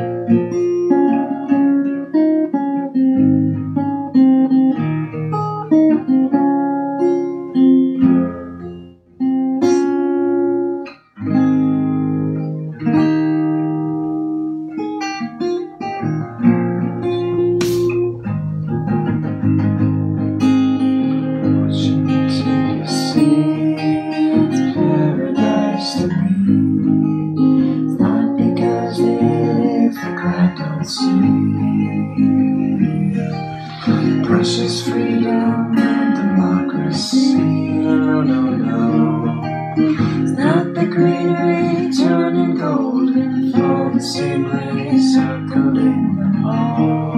Precious freedom and democracy. No, no, no. It's not the greenery turning golden for the same rays circling them all.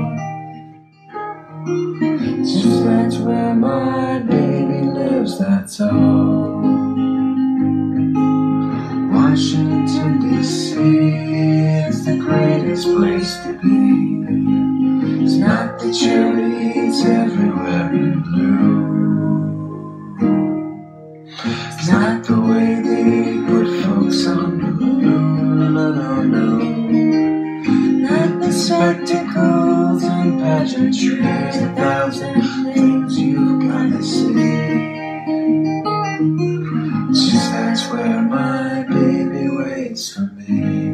Just that's where my baby lives, that's all. Washington, D.C. is the greatest place to be. It's not the cherries everywhere in blue. It's not the way they put folks on the balloon. No, no, no. Not the spectacles and pageantries, 1,000 things you've gotta see. Just that's where my baby waits for me.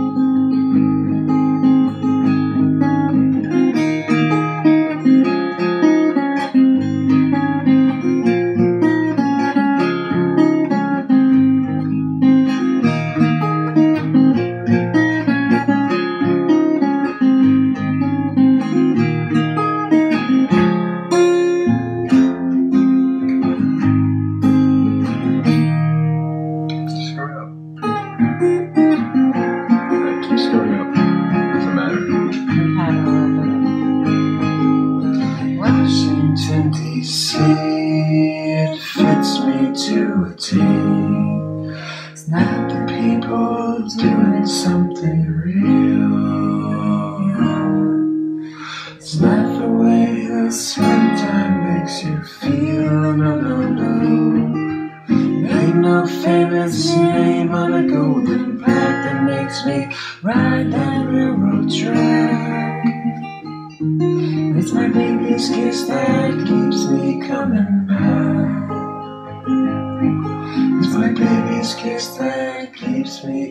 Washington, D.C., it fits me to a T. It's not the people doing something real. It's not the way the springtime makes you feel. No, no, no. Ain't no famous name on a golden path that makes me ride that railroad track. It's my baby's kiss that keeps me coming back. It's my baby's kiss that keeps me